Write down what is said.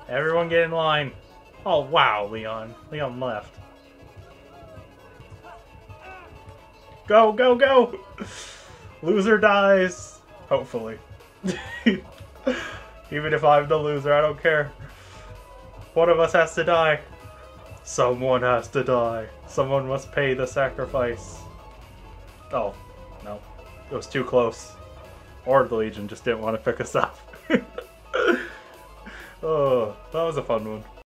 Everyone get in line. Oh, wow, Leon. Leon left. Go, go, go! Loser dies. Hopefully. Even if I'm the loser, I don't care. One of us has to die. Someone has to die. Someone must pay the sacrifice. Oh, no. It was too close. Or the Legion just didn't want to pick us up. Oh, that was a fun one.